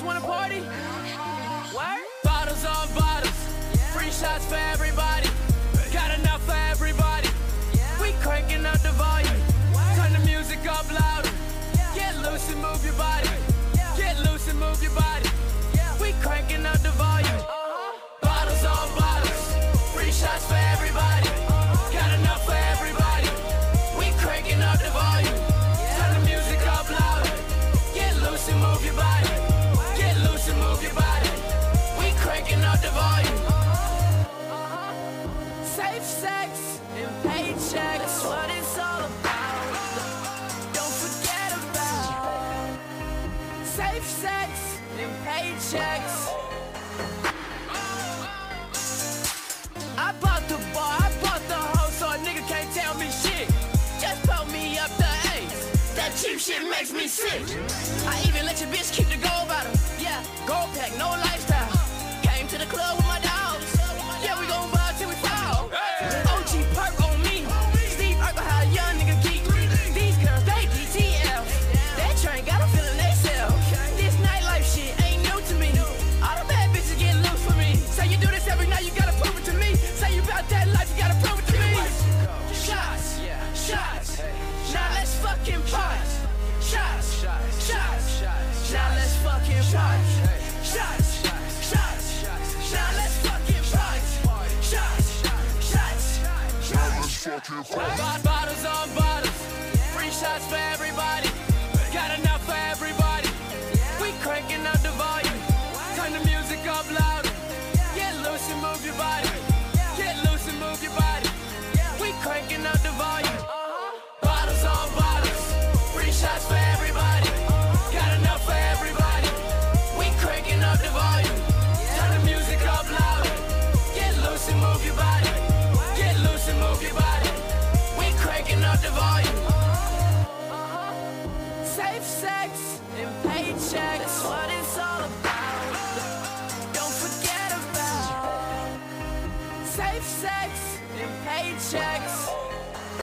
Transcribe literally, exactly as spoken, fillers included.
wanna party? What? Bottles on bottles, free shots for everybody. Got enough for everybody. We cranking up the volume. Turn the music up louder. Get loose and move your body. Get loose and move your body. We cranking up the volume. Bottles on bottles, free shots for everybody. Got enough for everybody. We cranking up the volume. Turn the music up louder. Get loose and move your body. Get loose and move your body. We cranking up the volume. Safe sex and paychecks, what it's all about. Don't forget about safe sex and paychecks. I bought the bar, I bought the hoe, so a nigga can't tell me shit. Just put me up the A's. That cheap shit makes me sick. I even let your bitch keep the gold bottle. Yeah, gold pack, no lifestyle. Came to the club with my dogs. Yeah, we gon' vibe till we fall. O G perk on me. Steve Urkel, how a young nigga geek. These girls, they D T L. That train got them feeling they sell. This nightlife shit ain't new to me. All the bad bitches get loose for me. Say you do this every night, you gotta prove it to me. Say you bout that life, you gotta prove it to me. Shots, shots. Now let's fucking party. Shots, shots. Now let's fucking party. Shots, shots. Now let's fucking party. Shots, shots. Now let's fucking party. Bottles on bottles, free shots for everybody. Got enough for everybody. We cranking up the volume. Turn the music up louder. Get loose and move your body. Get loose and move your body. We cranking up the volume. Bottles on bottles, free shots for everybody. Got enough for everybody. We cranking up the volume. Turn the music up louder. Get loose and move your body. Get loose and move your body. We cranking up the volume. Safe sex and paychecks, what it's all about. Don't forget about safe sex and paychecks.